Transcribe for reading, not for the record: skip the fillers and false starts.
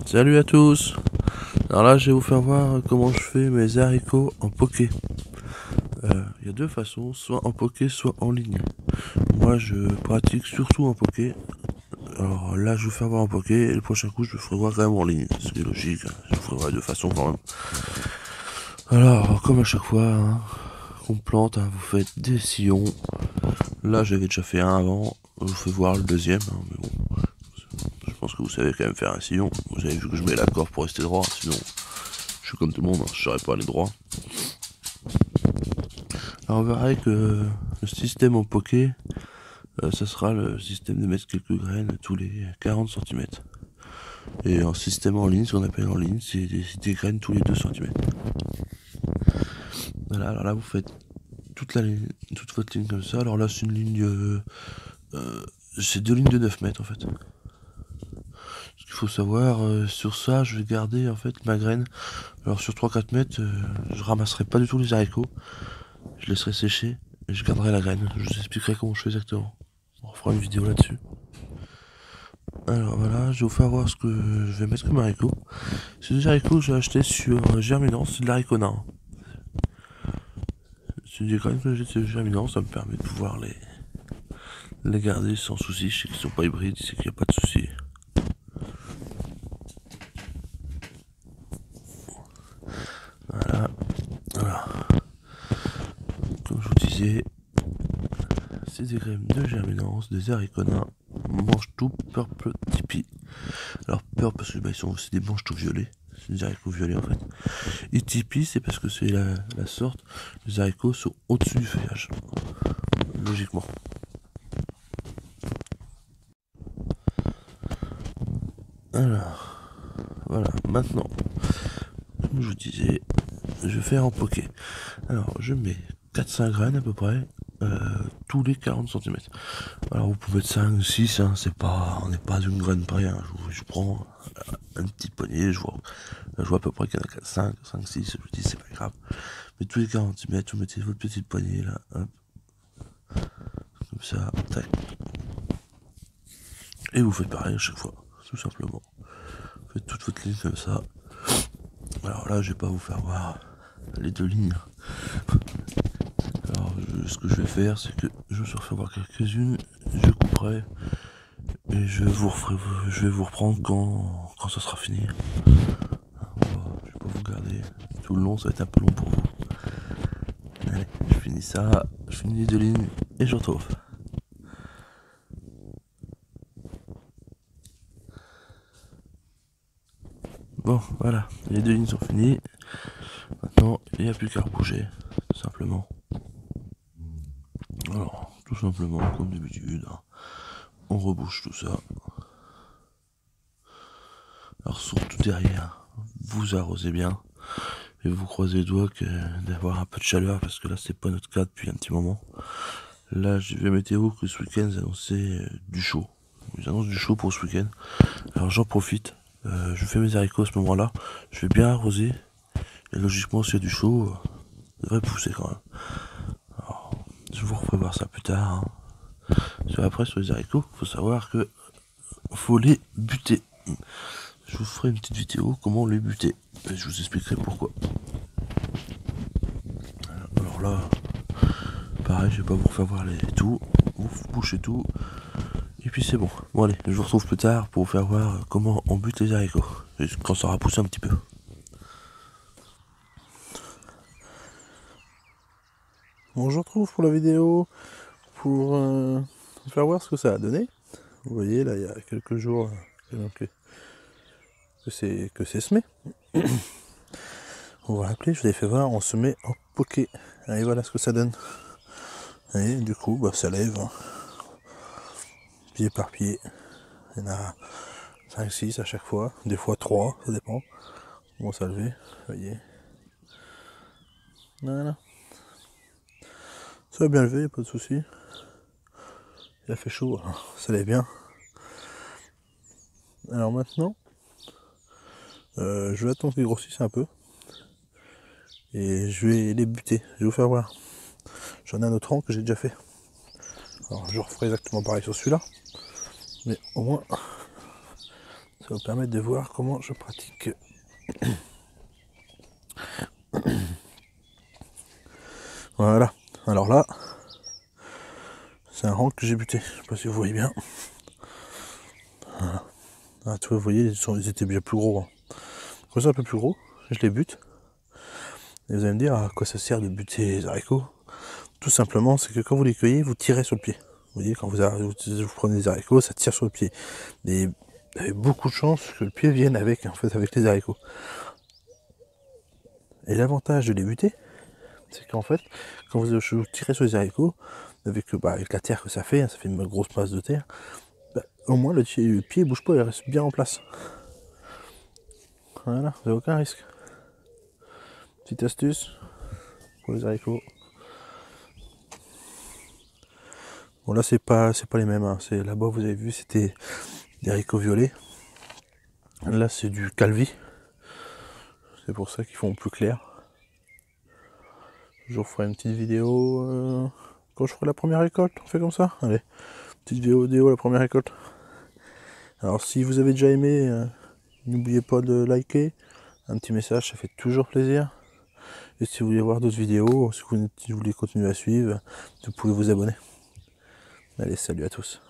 Salut à tous. Alors là je vais vous faire voir comment je fais mes haricots en poké. Il y a deux façons, soit en poké soit en ligne. Moi je pratique surtout en poké. Alors là je vais vous faire voir en poké et le prochain coup je le ferai voir quand même en ligne. C'est logique, hein. Je vous ferai voir de façon quand même. Alors comme à chaque fois hein, qu'on plante, hein, vous faites des sillons. Là j'avais déjà fait un avant, je vous fais voir le deuxième, hein, mais bon. Je pense que vous savez quand même faire un sillon. Vous avez vu que je mets la corde pour rester droit, sinon je suis comme tout le monde, hein, je saurais pas aller droit. Alors on verra que le système en poké, ça sera le système de mettre quelques graines tous les 40 cm. Et en système en ligne, ce qu'on appelle en ligne, c'est des graines tous les 2 cm. Voilà, alors là vous faites toute votre ligne comme ça. Alors là c'est une ligne, c'est 2 lignes de 9 mètres en fait. Ce qu'il faut savoir, sur ça je vais garder en fait ma graine. Alors sur 3-4 mètres, je ramasserai pas du tout les haricots. Je laisserai sécher et je garderai la graine. Je vous expliquerai comment je fais exactement. On fera une vidéo là-dessus. Alors voilà, je vais vous faire voir ce que je vais mettre comme haricot. C'est des haricots que j'ai acheté sur Germinance, c'est de l'haricot nain. C'est des graines que j'ai sur Germinance, ça me permet de pouvoir les garder sans souci. Je sais qu'ils sont pas hybrides, c'est qu'il n'y a pas de souci. Voilà. Comme je vous disais, c'est des graines de Germinance, des haricots nains. Mange tout purple tipi. Alors purple parce que c'est des manches tout violets. C'est des haricots violets en fait. Et tipi c'est parce que c'est la sorte. Les haricots sont au-dessus du feuillage. Logiquement. Alors, voilà, maintenant, comme je vous disais, je vais faire en poké. Alors, je mets 4-5 graines à peu près, tous les 40 cm. Alors, vous pouvez mettre 5 ou 6, hein, on n'est pas d'une graine près. Hein. Je prends un petit poignet, je vois à peu près qu'il y en a 5, 6, je vous dis, c'est pas grave. Mais tous les 40 cm, vous mettez votre petite poignée là, hop, comme ça, tac. Et vous faites pareil à chaque fois, tout simplement. Vous faites toute votre ligne comme ça. Alors là, je vais pas vous faire voir les deux lignes. Alors, ce que je vais faire, c'est que je vais faire voir quelques-unes, je couperai et je vais vous reprendre quand ça sera fini. Je vais pas vous garder tout le long, ça va être un peu long pour vous. Allez, je finis ça, je finis les deux lignes et je retrouve. Bon, voilà, les deux lignes sont finies. Maintenant, il n'y a plus qu'à rebouger, tout simplement. Alors, tout simplement, comme d'habitude, hein, on rebouche tout ça. Alors, surtout derrière, vous arrosez bien. Et vous croisez les doigts d'avoir un peu de chaleur, parce que là, c'est pas notre cas depuis un petit moment. Là, j'ai vu la météo que ce week-end, ils annonçaient du chaud. Ils annoncent du chaud pour ce week-end. Alors, j'en profite. Je fais mes haricots à ce moment-là. Je vais bien arroser. Et logiquement, s'il y a du chaud, ça devrait pousser quand même. Alors, je vous referai voir ça plus tard. Hein. Après, sur les haricots, il faut savoir que faut les buter. Je vous ferai une petite vidéo comment les buter. Et je vous expliquerai pourquoi. Alors là, pareil, je vais pas vous refaire voir tout. Vous bouchez tout. Et puis c'est bon. Bon allez, je vous retrouve plus tard pour vous faire voir comment on bute les haricots. Quand ça aura poussé un petit peu. Bon, je retrouve pour la vidéo pour vous faire voir ce que ça a donné. Vous voyez là, il y a quelques jours que c'est semé. On va rappeler, je vous ai fait voir, on se met en poké. Et voilà ce que ça donne. Et du coup, bah, ça lève hein. Pied par pied. Il y en a 5-6 à chaque fois, des fois 3, ça dépend. Bon, ça lever, vous voyez. Voilà. Ça va bien lever, pas de souci. Il a fait chaud, alors ça lève bien. Alors maintenant, je vais attendre qu'ils grossissent un peu. Et je vais les buter, je vais vous faire voir. J'en ai un autre rang que j'ai déjà fait. Alors je referai exactement pareil sur celui-là. Mais au moins, ça va vous permettre de voir comment je pratique. Voilà, alors là, c'est un rang que j'ai buté, je sais pas si vous voyez bien. Voilà. Ah, tu vois, vous voyez, ils étaient bien plus gros. Hein. Quand c'est un peu plus gros, je les bute. Et vous allez me dire à quoi ça sert de buter les haricots. Tout simplement, c'est que quand vous les cueillez, vous tirez sur le pied. Vous voyez, quand vous prenez des haricots, ça tire sur le pied. Et il y avait beaucoup de chances que le pied vienne avec les haricots. Et l'avantage de les buter, c'est qu'en fait, quand vous tirez sur les haricots, avec la terre que ça fait une grosse masse de terre, au moins le pied ne bouge pas, il reste bien en place. Voilà, vous n'avez aucun risque. Petite astuce pour les haricots. Bon là c'est pas les mêmes, hein. Là-bas vous avez vu c'était des haricots violets. Là c'est du calvi. C'est pour ça qu'ils font plus clair. Je vous ferai une petite vidéo quand je ferai la première récolte. On fait comme ça. Allez, petite vidéo la première récolte. Alors si vous avez déjà aimé, n'oubliez pas de liker. Un petit message, ça fait toujours plaisir. Et si vous voulez voir d'autres vidéos, si vous voulez continuer à suivre, vous pouvez vous abonner. Allez, salut à tous.